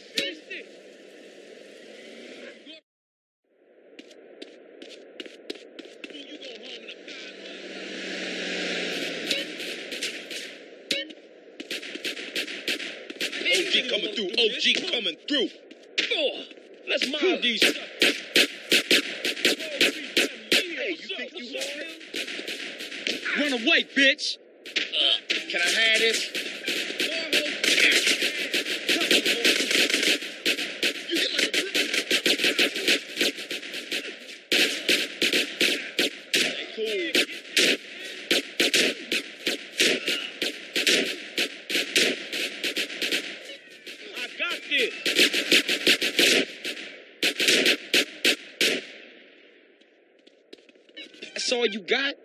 OG coming through, OG coming through. Oh, let's mob these. Hey, you think you hard? Run away, bitch. Can I have this? That's all you got?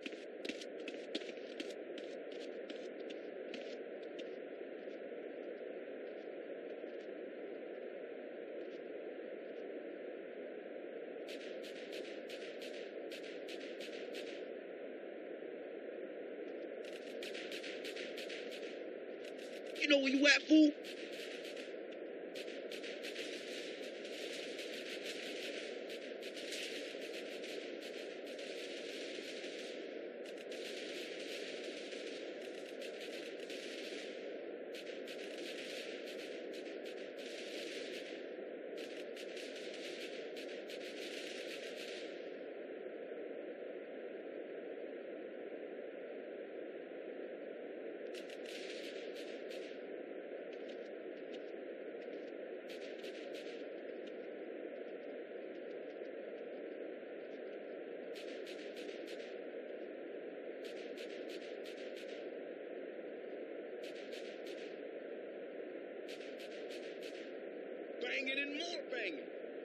You know where you at, fool? Banging and more banging.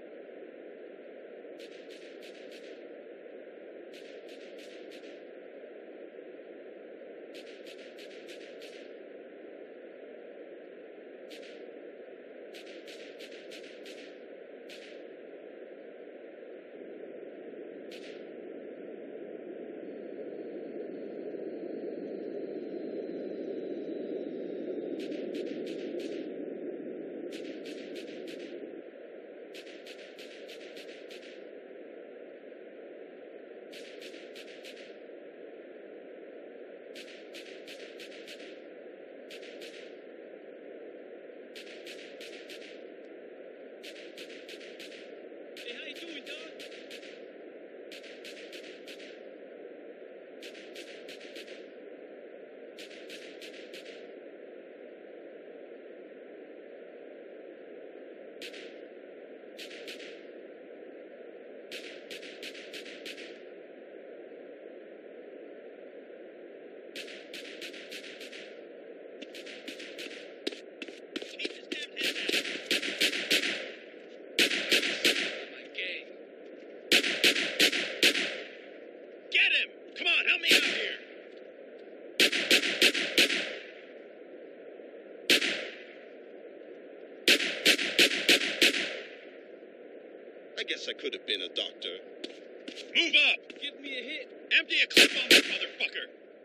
I guess I could have been a doctor. Move up! Give me a hit. Empty a clip on this motherfucker.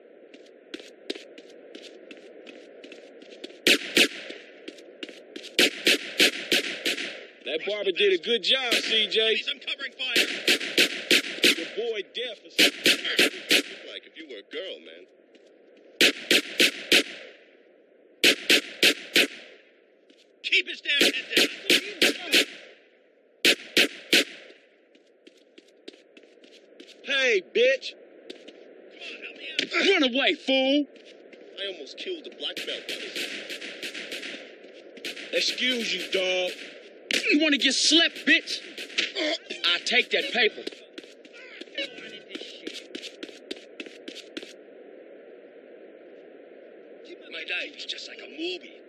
That barber did a good job, CJ. Please, I'm covering fire. Your boy deaf or something. Like if you were a girl, man. Keep his damn head down. Hey, bitch. Come on, help me out. Run away, fool. I almost killed the black belt. Excuse you, dog. You want to get slept, bitch? I'll take that paper. My life is just like a movie.